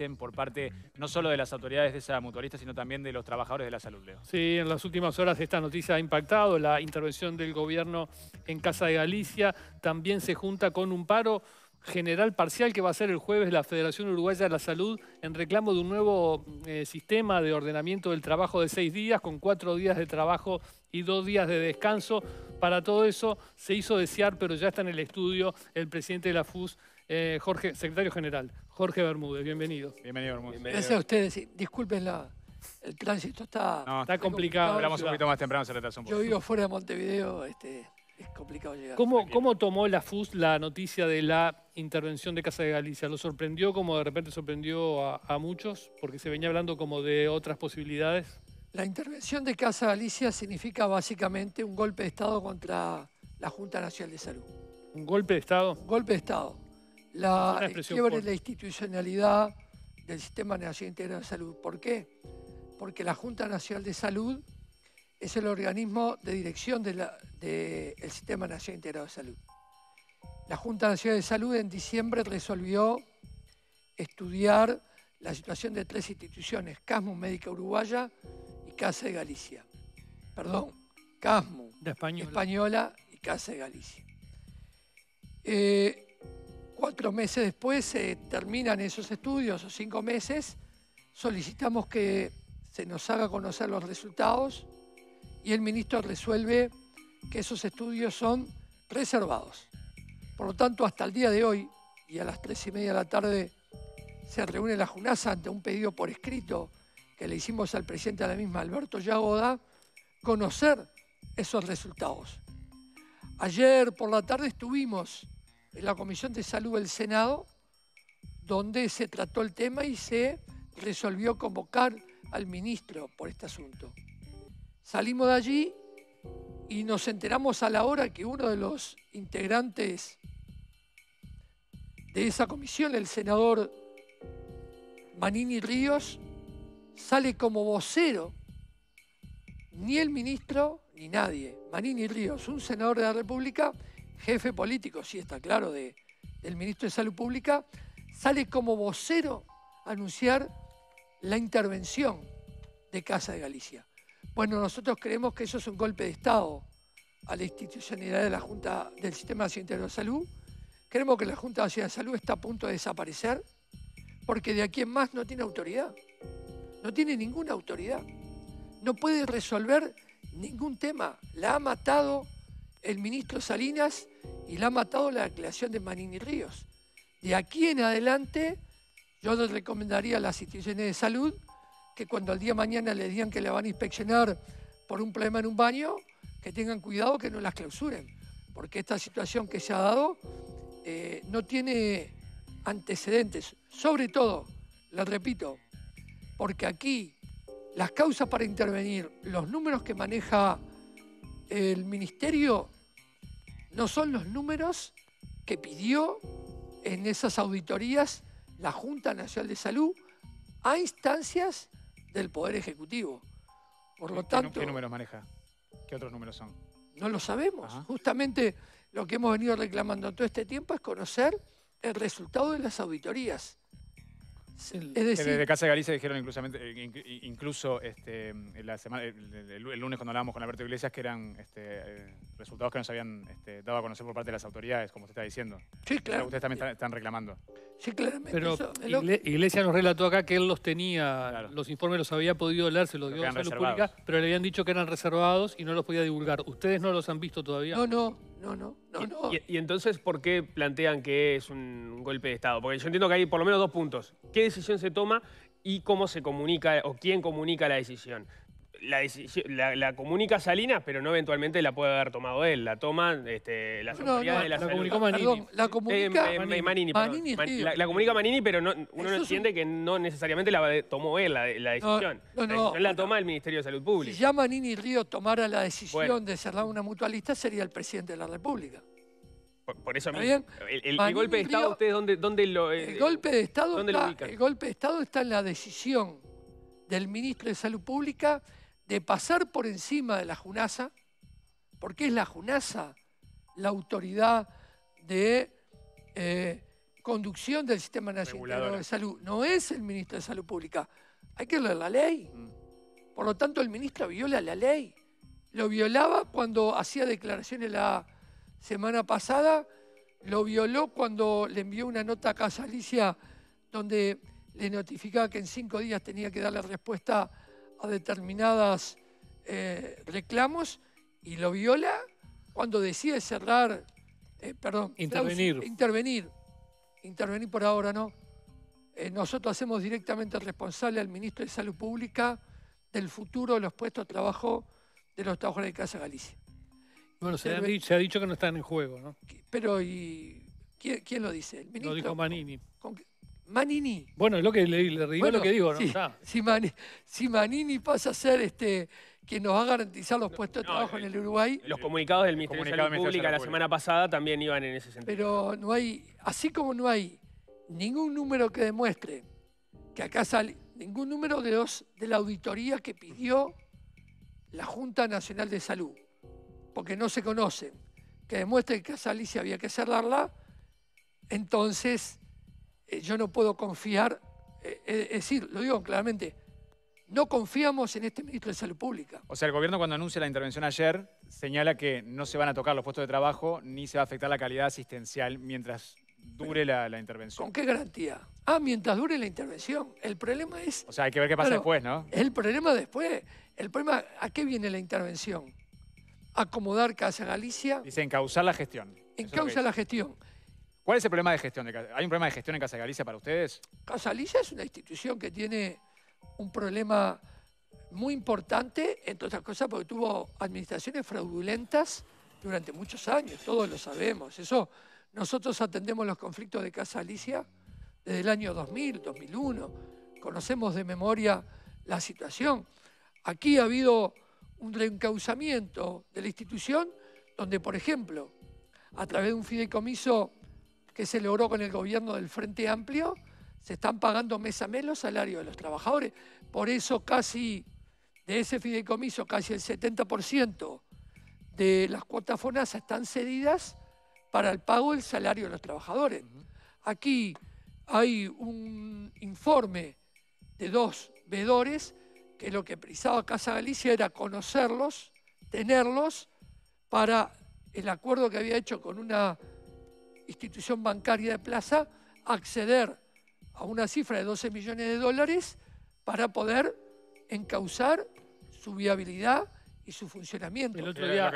existen por parte no solo de las autoridades de esa mutualista, sino también de los trabajadores de la salud, Leo. Sí, en las últimas horas esta noticia ha impactado la intervención del gobierno en Casa de Galicia. También se junta con un paro general parcial que va a ser el jueves la Federación Uruguaya de la Salud en reclamo de un nuevo sistema de ordenamiento del trabajo de 6 días con 4 días de trabajo y 2 días de descanso. Para todo eso se hizo desear, pero ya está en el estudio el presidente de la FUS, secretario general, Jorge Bermúdez. Bienvenido. Bienvenido, Bermúdez. Gracias a ustedes. Disculpen el tránsito, está complicado. Hablamos un poquito más temprano, se retrasó un poco. Yo vivo fuera de Montevideo, es complicado llegar. ¿Cómo tomó la FUS la noticia de la intervención de Casa de Galicia? ¿Lo sorprendió como de repente sorprendió a muchos? Porque se venía hablando como de otras posibilidades. La intervención de Casa Galicia significa básicamente un golpe de Estado contra la Junta Nacional de Salud. ¿Un golpe de Estado? Un golpe de Estado. El quiebre de la institucionalidad del Sistema Nacional Integrado de Salud. ¿Por qué? Porque la Junta Nacional de Salud es el organismo de dirección del Sistema Nacional Integrado de Salud. La Junta Nacional de Salud en diciembre resolvió estudiar la situación de 3 instituciones, CASMU Médica Uruguaya y Casa de Galicia. Perdón, CASMU Española y Casa de Galicia. 4 meses después se terminan esos estudios, o 5 meses, solicitamos que se nos haga conocer los resultados y el ministro resuelve que esos estudios son reservados. Por lo tanto, hasta el día de hoy, y a las 3:30 de la tarde, se reúne la JUNASA ante un pedido por escrito que le hicimos al presidente de la misma, Alberto Yagoda, conocer esos resultados. Ayer por la tarde estuvimos en la Comisión de Salud del Senado, donde se trató el tema y se resolvió convocar al ministro por este asunto. Salimos de allí y nos enteramos a la hora que uno de los integrantes de esa comisión, el senador Manini Ríos, sale como vocero. Ni el ministro ni nadie. Manini Ríos, un senador de la República, jefe político, sí está claro, del ministro de Salud Pública, sale como vocero a anunciar la intervención de Casa de Galicia. Bueno, nosotros creemos que eso es un golpe de Estado a la institucionalidad de la Junta del Sistema Nacional Integrado de Salud. Creemos que la Junta Nacional de Salud está a punto de desaparecer porque de aquí en más no tiene autoridad. No tiene ninguna autoridad. No puede resolver ningún tema. La ha matado el ministro Salinas y la ha matado la declaración de Manini Ríos. De aquí en adelante, yo les recomendaría a las instituciones de salud que cuando al día de mañana le digan que la van a inspeccionar por un problema en un baño, que tengan cuidado que no las clausuren, porque esta situación que se ha dado no tiene antecedentes. Sobre todo, les repito, porque aquí las causas para intervenir, los números que maneja el ministerio, no son los números que pidió en esas auditorías la Junta Nacional de Salud a instancias del Poder Ejecutivo. Por lo tanto, ¿Qué números maneja? ¿Qué otros números son? No lo sabemos. Ajá. Justamente lo que hemos venido reclamando todo este tiempo es conocer el resultado de las auditorías. Es decir, Desde Casa de Galicia dijeron incluso el lunes cuando hablábamos con Alberto Iglesias que eran resultados que nos habían dado a conocer por parte de las autoridades, como usted está diciendo. sí, claro. Ustedes también están reclamando. Sí, claramente. Pero eso, Iglesias nos relató acá que él los tenía, Claro. los informes los había podido leer, se los Pero dio a quedan Salud reservados. Pública, pero le habían dicho que eran reservados y no los podía divulgar. ¿Ustedes no los han visto todavía? no. Y entonces, ¿por qué plantean que es un golpe de Estado? Porque yo entiendo que hay por lo menos 2 puntos. ¿Qué decisión se toma y cómo se comunica o quién comunica la decisión? La comunica Salinas, pero no eventualmente la puede haber tomado él. La toma las autoridades de la la salud. comunicó Manini. Perdón, la comunica Manini, perdón. Manini Ríos. La comunica Manini, pero uno Eso no es entiende que no necesariamente la tomó él la decisión. No, La decisión la toma el Ministerio de Salud Si Pública. ya Manini Ríos tomara la decisión Bueno. de cerrar una mutualista, sería el presidente de la República. Por eso ¿Está mismo. bien? El Manini golpe de Estado, Ríos- ¿ustedes dónde lo...? El golpe de Estado ¿dónde lo está, ubican? el golpe de Estado está en la decisión del ministro de Salud Pública de pasar por encima de la JUNASA, porque es la JUNASA la autoridad de conducción del Sistema Nacional Reguladora. de Salud. No es el ministro de Salud Pública. Hay que leer la ley. Por lo tanto, el ministro viola la ley. Lo violaba cuando hacía declaraciones la semana pasada, lo violó cuando le envió una nota a Casa Alicia donde le notificaba que en 5 días tenía que darle respuesta a determinados reclamos, y lo viola cuando decide cerrar, Intervenir. Intervenir por ahora no. Nosotros hacemos directamente responsable al ministro de Salud Pública del futuro de los puestos de trabajo de los trabajadores de Casa Galicia. Bueno, se ha dicho que no están en juego, ¿no? Pero, ¿y quién lo dice? ¿El ministro? Lo dijo Manini. Manini. Bueno, es lo que le digo, Bueno, lo que digo, ¿no? sí, si Manini pasa a ser quien nos va a garantizar los puestos de trabajo en el Uruguay. Los comunicados del Ministerio de Salud Pública la semana pasada también iban en ese sentido. Pero no hay, así como no hay ningún número que demuestre que acá sale, ningún número de la auditoría que pidió la Junta Nacional de Salud, porque no se conocen, que demuestre que Casa Alicia había que cerrarla, entonces yo no puedo confiar, es decir, lo digo claramente, no confiamos en este ministro de Salud Pública. O sea, el gobierno cuando anuncia la intervención ayer señala que no se van a tocar los puestos de trabajo ni se va a afectar la calidad asistencial mientras dure la intervención. ¿Con qué garantía? Mientras dure la intervención. El problema es... O sea, hay que ver qué pasa después, ¿no? El problema después. El problema, ¿a qué viene la intervención? Acomodar Casa Galicia. Dice encauzar la gestión. Encausa la gestión. ¿Cuál es el problema de gestión? ¿Hay un problema de gestión en Casa Galicia para ustedes? Casa Galicia es una institución que tiene un problema muy importante, entre otras cosas porque tuvo administraciones fraudulentas durante muchos años, todos lo sabemos. Eso, nosotros atendemos los conflictos de Casa Alicia desde el año 2000, 2001. Conocemos de memoria la situación. Aquí ha habido un reencauzamiento de la institución donde, por ejemplo, a través de un fideicomiso que se logró con el gobierno del Frente Amplio, se están pagando mes a mes los salarios de los trabajadores. Por eso casi, de ese fideicomiso, casi el 70% de las cuotas FONASA están cedidas para el pago del salario de los trabajadores. Aquí hay un informe de 2 veedores que lo que precisaba Casa Galicia era conocerlos, tenerlos, para el acuerdo que había hecho con una institución bancaria de Plaza, acceder a una cifra de $12 millones para poder encauzar su viabilidad y su funcionamiento. El otro día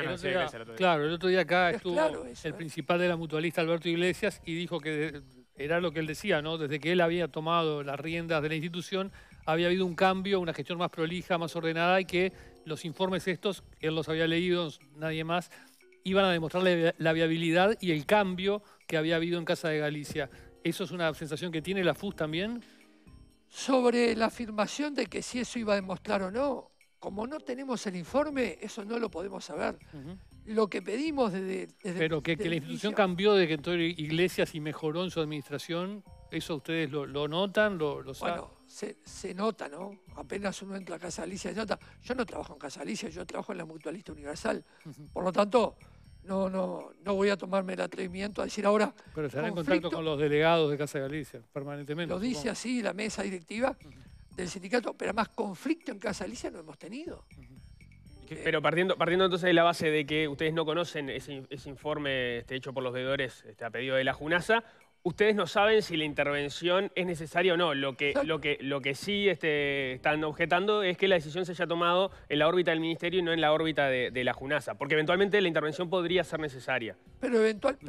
acá estuvo claro eso, el principal de la mutualista, Alberto Iglesias, y dijo que era lo que él decía, ¿no? Desde que él había tomado las riendas de la institución, había habido un cambio, una gestión más prolija, más ordenada, y que los informes estos, él los había leído, nadie más, iban a demostrarle la viabilidad y el cambio que había habido en Casa de Galicia. ¿Eso es una sensación que tiene la FUS también? Sobre la afirmación de que si eso iba a demostrar o no, como no tenemos el informe, eso no lo podemos saber. Lo que pedimos desde Pero que la institución cambió de que entró Iglesias y mejoró en su administración, ¿eso ustedes lo notan? ¿Lo saben? Bueno, se nota, ¿no? Apenas uno entra a Casa Alicia, se nota. Yo no trabajo en Casa Alicia, yo trabajo en la Mutualista Universal. Por lo tanto, no voy a tomarme el atrevimiento a decir ahora... Pero estará en contacto con los delegados de Casa Galicia, permanentemente. Lo dice así la mesa directiva del sindicato, pero además conflicto en Casa Alicia no hemos tenido. Pero partiendo entonces de la base de que ustedes no conocen ese informe hecho por los veedores a pedido de la JUNASA, ustedes no saben si la intervención es necesaria o no. Lo que sí están objetando es que la decisión se haya tomado en la órbita del Ministerio y no en la órbita de la JUNASA, porque eventualmente la intervención podría ser necesaria. Pero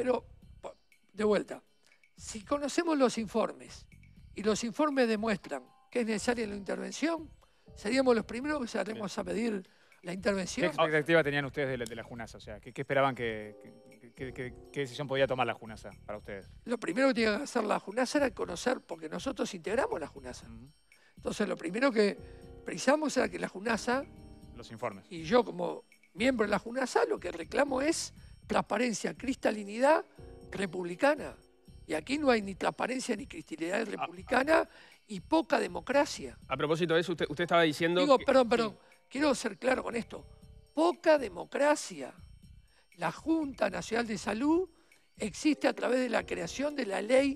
de vuelta, si conocemos los informes y los informes demuestran que es necesaria la intervención, seríamos los primeros que salemos a pedir la intervención. ¿Qué expectativa tenían ustedes de la JUNASA? O sea, ¿qué esperaban qué decisión podía tomar la JUNASA para ustedes? Lo primero que tenía que hacer la JUNASA era conocer, porque nosotros integramos la JUNASA. Entonces, lo primero que precisamos era que la JUNASA... Los informes. Y yo, como miembro de la JUNASA, lo que reclamo es transparencia, cristalinidad republicana. Y aquí no hay ni transparencia ni cristalinidad republicana y poca democracia. A propósito de eso, usted estaba diciendo... Perdón. Quiero ser claro con esto. Poca democracia. La Junta Nacional de Salud existe a través de la creación de la Ley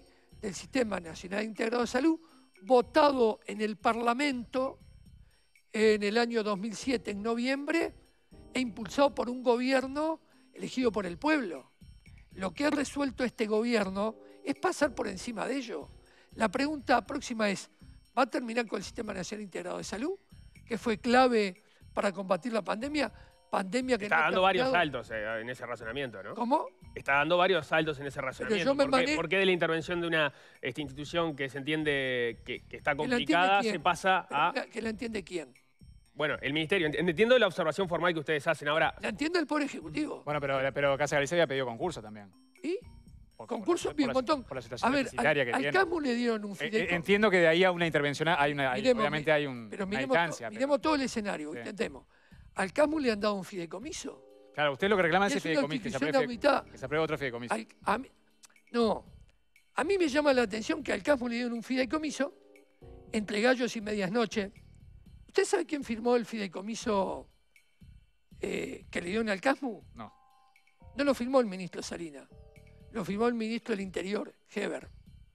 del Sistema Nacional Integrado de Salud, votado en el Parlamento en el año 2007, en noviembre, e impulsado por un gobierno elegido por el pueblo. Lo que ha resuelto este gobierno es pasar por encima de ello. La pregunta próxima es, ¿va a terminar con el Sistema Nacional Integrado de Salud, que fue clave para combatir la pandemia? Pandemia que está dando varios saltos en ese razonamiento, ¿no? ¿Cómo? Está dando varios saltos en ese razonamiento. Yo ¿Por qué de la intervención de una institución que se entiende que está complicada se pasa a...? ¿Que la entiende quién? Bueno, el Ministerio. Entiendo la observación formal que ustedes hacen ahora. La entiende el Poder Ejecutivo. Bueno, pero Casa Galicia había pedido concurso también. ¿Y? Concurso, un montón. Por la situación a ver, deficitaria que al tiene. CASMU le dieron un fideicomiso. Entiendo que de ahí a una intervención obviamente hay una distancia. Miremos todo el escenario, intentemos. Al CASMU le han dado un fideicomiso. Claro, usted lo que reclama es ese Es una fideicomiso, institución que se apruebe otro fideicomiso. No, a mí me llama la atención que al CASMU le dieron un fideicomiso entre gallos y medias noches. ¿Usted sabe quién firmó el fideicomiso que le dieron al CASMU? No. No lo firmó el ministro Salinas, lo firmó el ministro del Interior, Heber.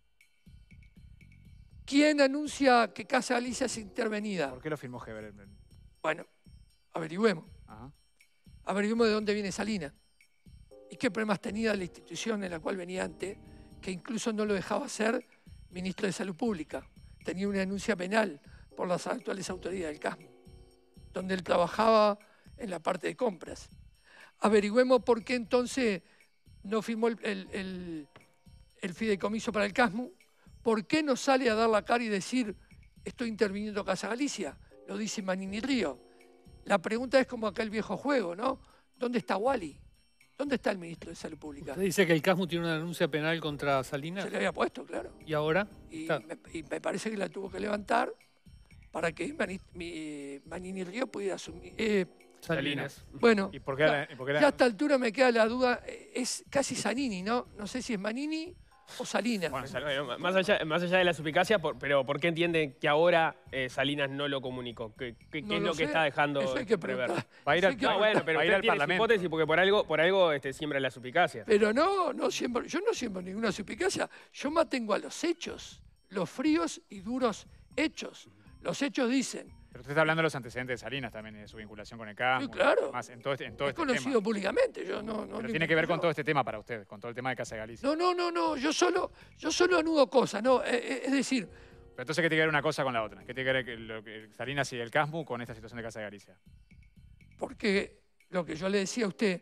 ¿Quién anuncia que Casa Galicia es intervenida? ¿Por qué lo firmó Heber? Bueno, averigüemos. Ajá. Averigüemos de dónde viene Salinas y qué problemas tenía la institución en la cual venía antes, que incluso no lo dejaba ser ministro de Salud Pública. Tenía una denuncia penal por las actuales autoridades del CASMU, donde él trabajaba en la parte de compras. Averigüemos por qué entonces no firmó el fideicomiso para el CASMU, por qué no sale a dar la cara y decir estoy interviniendo Casa Galicia, lo dice Manini Río. La pregunta es como aquel viejo juego, ¿no? ¿Dónde está Wally? ¿Dónde está el ministro de Salud Pública? ¿Usted dice que el CASMU tiene una denuncia penal contra Salinas? Se le había puesto, claro. ¿Y ahora? Y me parece que la tuvo que levantar para que Manini Río pudiera asumir. Salinas. Bueno, ¿Y por qué ya a esta altura me queda la duda, es casi Zanini, ¿no? No sé si es Manini o Salinas. Bueno, más allá de la suspicacia, pero ¿por qué entienden que ahora Salinas no lo comunicó? ¿Qué es lo que está dejando Eso hay que prever? preguntar. Va a ir Bueno, pero usted al tiene su Parlamento. hipótesis porque por algo siembra la suspicacia. Pero no siembro, yo no siembro ninguna suspicacia. Yo mantengo a los hechos, los fríos y duros hechos. Los hechos dicen. Pero usted está hablando de los antecedentes de Salinas también y de su vinculación con el CASMU. Sí, claro. Más, en todo Es este conocido tema. públicamente. Yo no Pero tiene que ver con todo este tema para usted, con todo el tema de Casa Galicia. No. Yo solo anudo cosas, ¿no? Es decir, Pero entonces, ¿qué tiene que ver una cosa con la otra? ¿Qué tiene que ver Salinas y el CASMU con esta situación de Casa Galicia? porque lo que yo le decía a usted,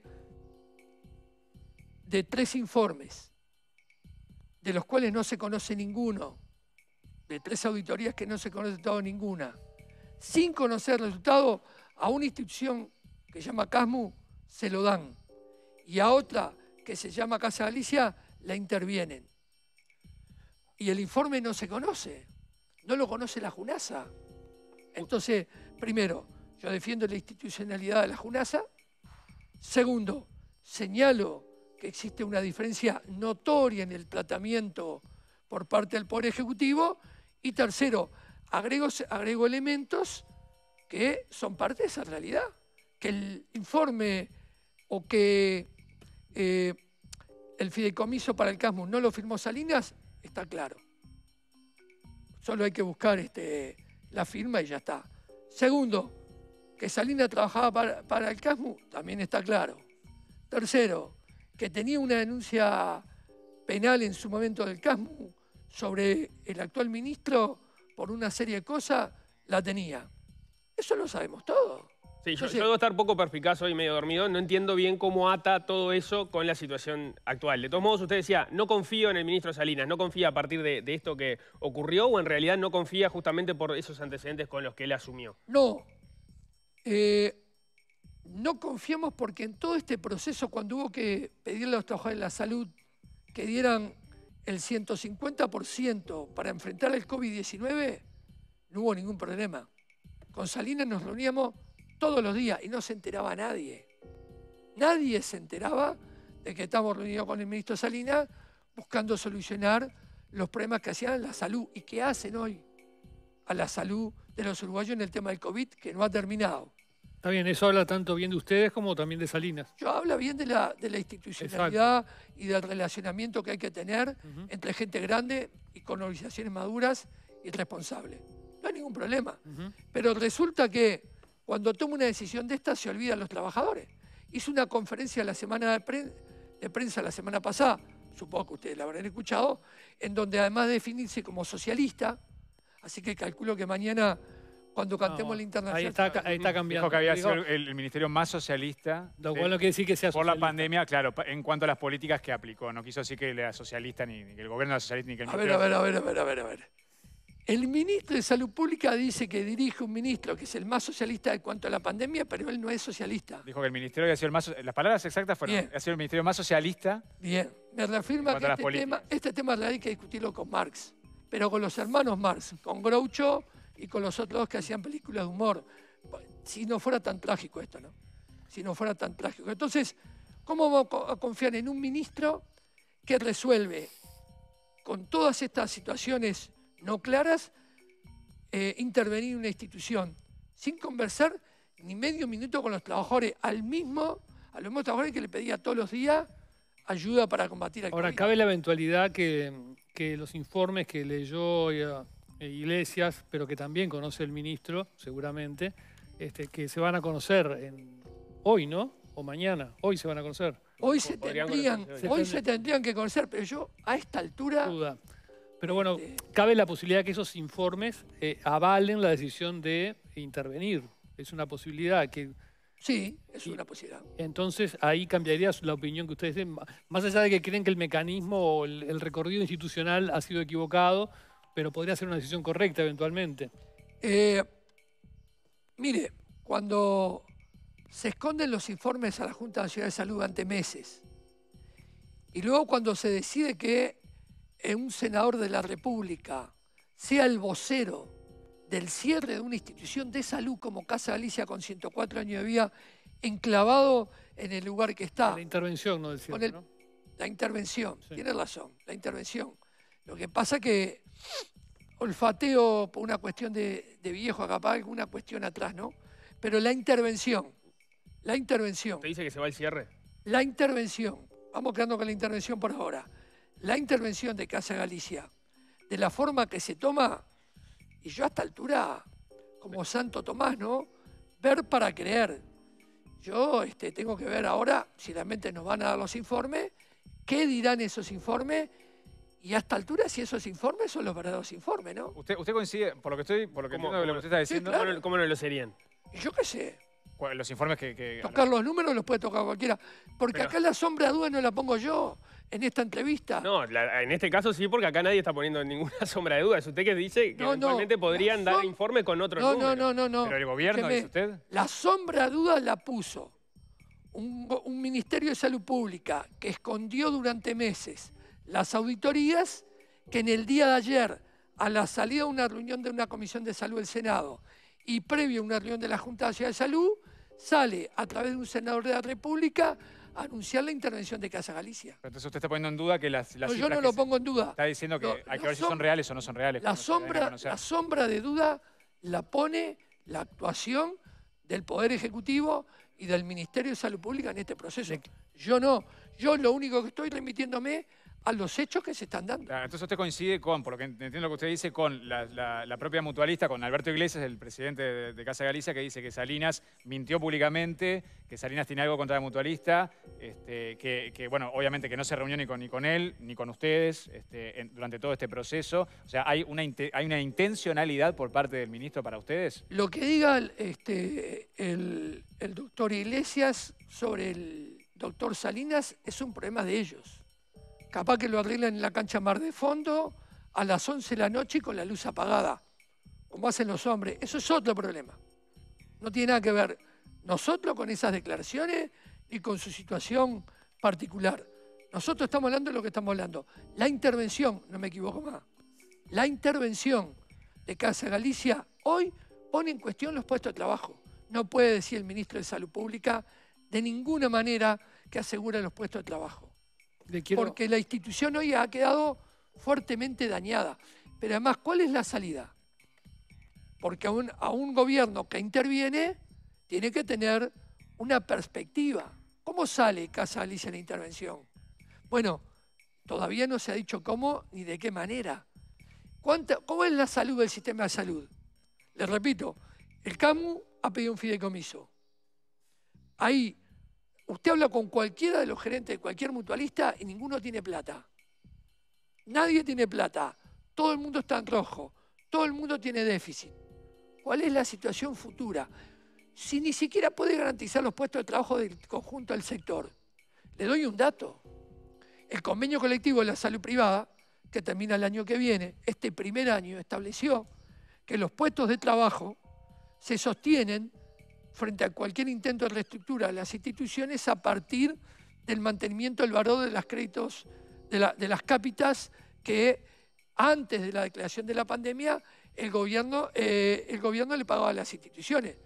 de 3 informes, de los cuales no se conoce ninguno, de 3 auditorías que no se conoce todo ninguna, sin conocer el resultado, a una institución que se llama CASMU se lo dan y a otra que se llama Casa Galicia la intervienen. Y el informe no se conoce, no lo conoce la JUNASA. Entonces, primero, yo defiendo la institucionalidad de la JUNASA. Segundo, señalo que existe una diferencia notoria en el tratamiento por parte del Poder Ejecutivo. Y tercero, agrego elementos que son parte de esa realidad. Que el informe o que el fideicomiso para el CASMU no lo firmó Salinas, está claro. Solo hay que buscar la firma y ya está. Segundo, que Salinas trabajaba para el CASMU, también está claro. Tercero, que tenía una denuncia penal en su momento del CASMU sobre el actual ministro por una serie de cosas, la tenía. Eso lo sabemos todo. Sí, Entonces, yo debo estar poco perspicaz hoy, medio dormido. No entiendo bien cómo ata todo eso con la situación actual. De todos modos, usted decía, no confío en el ministro Salinas, no confía a partir de esto que ocurrió, o en realidad no confía justamente por esos antecedentes con los que él asumió. No. No confiamos porque en todo este proceso, cuando hubo que pedirle a los trabajadores de la salud que dieran el 150% para enfrentar el COVID-19, no hubo ningún problema. Con Salinas nos reuníamos todos los días y no se enteraba nadie. Nadie se enteraba de que estábamos reunidos con el ministro Salinas buscando solucionar los problemas que hacían la salud y que hacen hoy a la salud de los uruguayos en el tema del COVID, que no ha terminado. Está bien, eso habla tanto bien de ustedes como también de Salinas. Yo hablo bien de la institucionalidad y del relacionamiento que hay que tener entre gente grande y con organizaciones maduras y responsables. No hay ningún problema. Pero resulta que cuando toma una decisión de esta se olvidan los trabajadores. Hizo una conferencia la semana de prensa la semana pasada, supongo que ustedes la habrán escuchado, en donde además de definirse como socialista, así que calculo que mañana, cuando cantemos la internacional... Ahí está cambiando. Dijo que había sido el ministerio más socialista. Lo cual no quiere decir que sea por socialista. la pandemia, claro, en cuanto a las políticas que aplicó. No quiso decir que era socialista, ni que el gobierno era socialista, ni que el ministerio... A ver. El ministro de Salud Pública dice que dirige un ministro que es el más socialista en cuanto a la pandemia, pero él no es socialista. Dijo que el ministerio había sido el más... Las palabras exactas fueron, ha sido el ministerio más socialista. Bien, me reafirma que este tema hay que discutirlo con Marx, pero con los hermanos Marx, con Groucho y con los otros dos que hacían películas de humor. Si no fuera tan trágico esto, ¿no? Si no fuera tan trágico. Entonces, ¿cómo vamos a confiar en un ministro que resuelve con todas estas situaciones no claras, intervenir en una institución sin conversar ni medio minuto con los trabajadores, a los mismos trabajadores que le pedía todos los días ayuda para combatir al Ahora, COVID? cabe la eventualidad que los informes que leyó Iglesias, pero que también conoce el ministro, seguramente, que se van a conocer hoy, ¿no? O mañana. Hoy se van a conocer. Hoy se tendrían que conocer, pero yo a esta altura... Duda. Pero bueno, cabe la posibilidad que esos informes avalen la decisión de intervenir. Es una posibilidad que... Sí, es una posibilidad. Entonces ahí cambiaría la opinión que ustedes den. Más allá de que creen que el mecanismo o el recorrido institucional ha sido equivocado, pero podría ser una decisión correcta eventualmente. Mire, cuando se esconden los informes a la Junta Nacional de Salud durante meses, y luego cuando se decide que un senador de la República sea el vocero del cierre de una institución de salud como Casa Galicia con 104 años de vida, enclavado en el lugar que está. La intervención, no del cierre, ¿no? La intervención, sí. Tiene razón, la intervención. Lo que pasa que olfateo por una cuestión de viejo, capaz alguna cuestión atrás, ¿no? Pero la intervención. ¿Te dice que se va el cierre? La intervención, vamos quedando con la intervención por ahora. La intervención de Casa Galicia, de la forma que se toma, y yo a esta altura, como Santo Tomás, ¿no? Ver para creer. Yo tengo que ver ahora, si realmente nos van a dar los informes, qué dirán esos informes, y a esta altura si esos informes son los verdaderos informes, ¿no? ¿Usted coincide, por lo que entiendo de lo que usted está diciendo? Sí, claro. ¿Cómo no lo serían? Y yo qué sé. Los informes que Tocar los números los puede tocar cualquiera. Porque acá la sombra de duda no la pongo yo en esta entrevista. No, en este caso sí, porque acá nadie está poniendo ninguna sombra de duda. Es usted que dice que eventualmente podrían dar informe con otro número. No. ¿Pero el gobierno, dice usted? La sombra de duda la puso un Ministerio de Salud Pública que escondió durante meses las auditorías, que en el día de ayer, a la salida de una reunión de una comisión de salud del Senado y previo a una reunión de la Junta Nacional de Salud, sale a través de un senador de la República a anunciar la intervención de Casa Galicia. Pero entonces usted está poniendo en duda que las No, yo no lo pongo en duda. Está diciendo que hay que ver si son reales o no son reales. La sombra de duda la pone la actuación del Poder Ejecutivo y del Ministerio de Salud Pública en este proceso. Yo no. Yo lo único que estoy remitiéndome a los hechos que se están dando. Claro, entonces usted coincide con, por lo que entiendo lo que usted dice, con la propia mutualista, con Alberto Iglesias, el presidente de Casa Galicia, que dice que Salinas mintió públicamente, que Salinas tiene algo contra la mutualista, que bueno, obviamente que no se reunió ni con él, ni con ustedes durante todo este proceso. O sea, ¿hay una intencionalidad por parte del ministro para ustedes? Lo que diga el doctor Iglesias sobre el doctor Salinas es un problema de ellos. Capaz que lo arreglan en la cancha Mar de Fondo a las 11 de la noche y con la luz apagada, como hacen los hombres. Eso es otro problema. No tiene nada que ver nosotros con esas declaraciones ni con su situación particular. Nosotros estamos hablando de lo que estamos hablando. La intervención, no me equivoco más, la intervención de Casa Galicia hoy pone en cuestión los puestos de trabajo. No puede decir el ministro de Salud Pública de ninguna manera que asegura los puestos de trabajo. Porque la institución hoy ha quedado fuertemente dañada. Pero además, ¿cuál es la salida? Porque a un gobierno que interviene tiene que tener una perspectiva. ¿Cómo sale Casa Galicia en la intervención? Bueno, todavía no se ha dicho cómo ni de qué manera. ¿Cómo es la salud del sistema de salud? Les repito, el CAMU ha pedido un fideicomiso. Ahí, usted habla con cualquiera de los gerentes de cualquier mutualista y ninguno tiene plata. Nadie tiene plata. Todo el mundo está en rojo. Todo el mundo tiene déficit. ¿Cuál es la situación futura? Si ni siquiera puede garantizar los puestos de trabajo del conjunto del sector. Le doy un dato. El convenio colectivo de la salud privada, que termina el año que viene, este primer año estableció que los puestos de trabajo se sostienen frente a cualquier intento de reestructura de las instituciones a partir del mantenimiento del valor de los créditos, de las cápitas que antes de la declaración de la pandemia el gobierno le pagaba a las instituciones.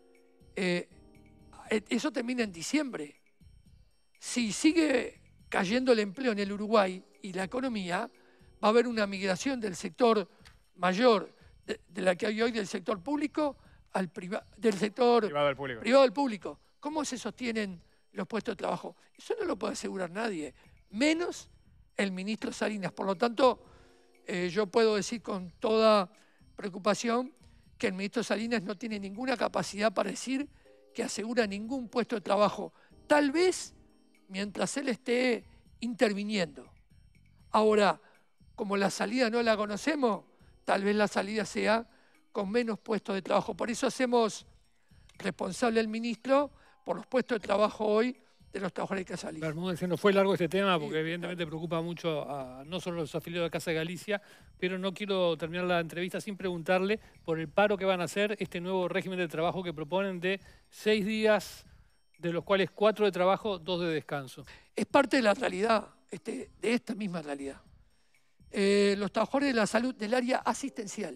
Eso termina en diciembre. Si sigue cayendo el empleo en el Uruguay y la economía, va a haber una migración del sector mayor de la que hay hoy del sector público del sector privado al público. ¿Cómo se sostienen los puestos de trabajo? Eso no lo puede asegurar nadie, menos el ministro Salinas. Por lo tanto, yo puedo decir con toda preocupación que el ministro Salinas no tiene ninguna capacidad para decir que asegura ningún puesto de trabajo, tal vez mientras él esté interviniendo. Ahora, como la salida no la conocemos, tal vez la salida sea con menos puestos de trabajo. Por eso hacemos responsable al ministro por los puestos de trabajo hoy de los trabajadores de Casa Galicia. Bermúdez, no fue largo este tema porque evidentemente preocupa mucho no solo a los afiliados de Casa Galicia, pero no quiero terminar la entrevista sin preguntarle por el paro que van a hacer, este nuevo régimen de trabajo que proponen de 6 días, de los cuales 4 de trabajo, 2 de descanso. Es parte de la realidad, de esta misma realidad. Los trabajadores de la salud del área asistencial,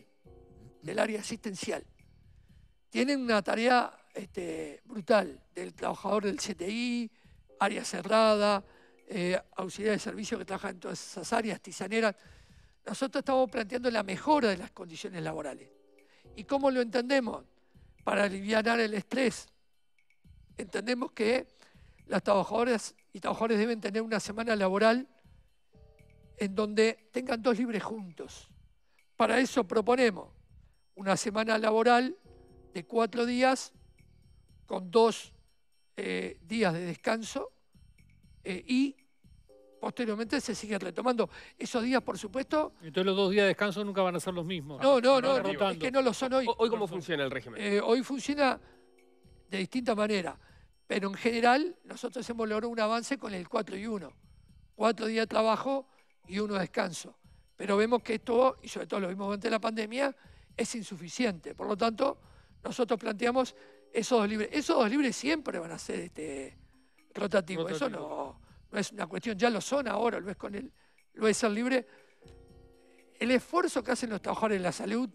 tienen una tarea brutal del trabajador del CTI, área cerrada, auxiliares de servicio que trabajan en todas esas áreas, tisaneras. Nosotros estamos planteando la mejora de las condiciones laborales. ¿Y cómo lo entendemos? Para aliviar el estrés. Entendemos que las trabajadoras y trabajadores deben tener una semana laboral en donde tengan 2 libres juntos. Para eso proponemos una semana laboral de 4 días con 2 días de descanso y posteriormente se sigue retomando. Esos días, por supuesto... Entonces los 2 días de descanso nunca van a ser los mismos. No, es que no lo son hoy. ¿Hoy cómo funciona el régimen? Hoy funciona de distinta manera, pero en general nosotros hemos logrado un avance con el 4 y 1. 4 días de trabajo y 1 de descanso. Pero vemos que esto, y sobre todo lo vimos durante la pandemia, es insuficiente. Por lo tanto, nosotros planteamos esos 2 libres. Esos 2 libres siempre van a ser rotativos. Eso no es una cuestión, ya lo son ahora, lo es ser libre. El esfuerzo que hacen los trabajadores de la salud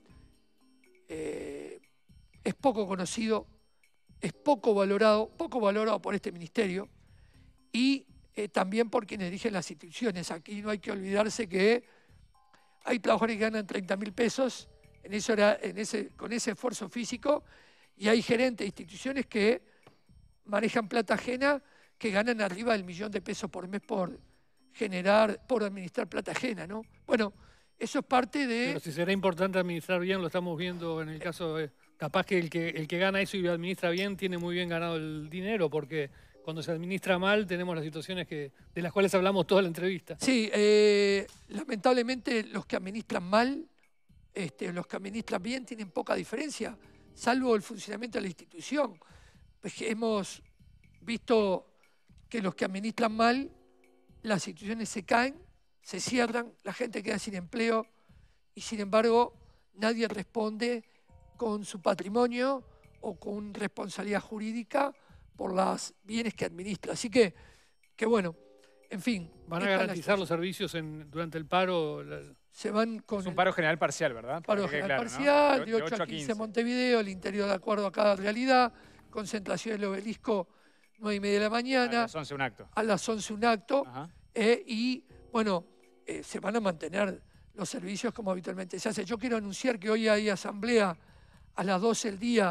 es poco conocido, es poco valorado por este ministerio y también por quienes dirigen las instituciones. Aquí no hay que olvidarse que hay trabajadores que ganan 30.000 pesos con ese esfuerzo físico y hay gerentes de instituciones que manejan plata ajena que ganan arriba del $1.000.000 de pesos por mes por administrar plata ajena, ¿no? Bueno, eso es parte de... Pero si será importante administrar bien, lo estamos viendo en el caso de... Capaz que el que gana eso y lo administra bien tiene muy bien ganado el dinero, porque cuando se administra mal tenemos las situaciones de las cuales hablamos toda la entrevista. Sí, lamentablemente los que administran mal, los que administran bien tienen poca diferencia, salvo el funcionamiento de la institución. Pues hemos visto que los que administran mal, las instituciones se caen, se cierran, la gente queda sin empleo y sin embargo nadie responde con su patrimonio o con responsabilidad jurídica por los bienes que administra. Así que bueno, en fin. ¿Van a garantizar los servicios durante el paro? Se van con es un paro general parcial, ¿verdad? Paro general parcial, ¿no? de 8 a 15 en Montevideo, el interior de acuerdo a cada realidad, concentración del Obelisco 9:30 de la mañana. A las 11 un acto. A las 11 un acto. Y bueno, se van a mantener los servicios como habitualmente se hace. Yo quiero anunciar que hoy hay asamblea a las 12 del día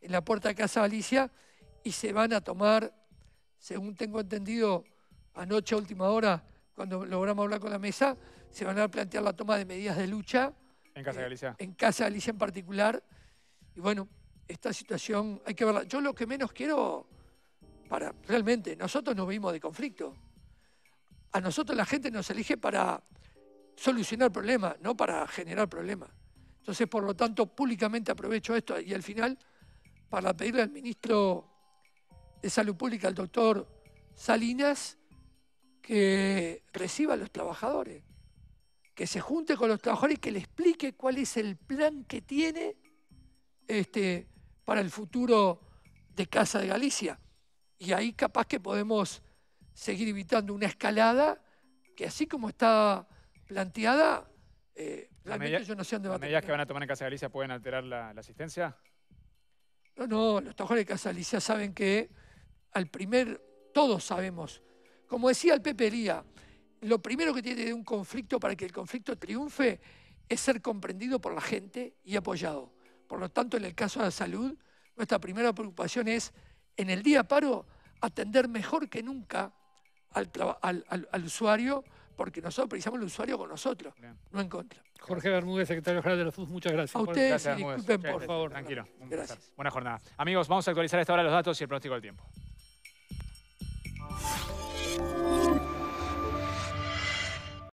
en la puerta de Casa Galicia y se van a tomar, según tengo entendido, anoche a última hora, cuando logramos hablar con la mesa, se van a plantear la toma de medidas de lucha. ¿En Casa Galicia? En Casa Galicia en particular. Y bueno, esta situación hay que verla. Yo lo que menos quiero, realmente, nosotros no vivimos de conflicto. A nosotros la gente nos elige para solucionar problemas, no para generar problemas. Entonces, por lo tanto, públicamente aprovecho esto y al final para pedirle al ministro de Salud Pública, al doctor Salinas, que reciba a los trabajadores, que se junte con los trabajadores y que le explique cuál es el plan que tiene para el futuro de Casa de Galicia. Y ahí capaz que podemos seguir evitando una escalada que así como está planteada, realmente yo no sé dónde va a terminar. ¿Las medidas que van a tomar en Casa de Galicia pueden alterar la asistencia? No, los trabajadores de Casa de Galicia saben que todos sabemos, como decía el Pepe Lía, lo primero que tiene de un conflicto para que el conflicto triunfe es ser comprendido por la gente y apoyado. Por lo tanto, en el caso de la salud, nuestra primera preocupación es, en el día paro, atender mejor que nunca al usuario, porque nosotros precisamos el usuario con nosotros, no en contra. Jorge Bermúdez, secretario general de la FUS, muchas gracias. A ustedes, Gracias, disculpen por favor. Tranquilo. Gracias. Buena jornada. Amigos, vamos a actualizar a esta hora los datos y el pronóstico del tiempo.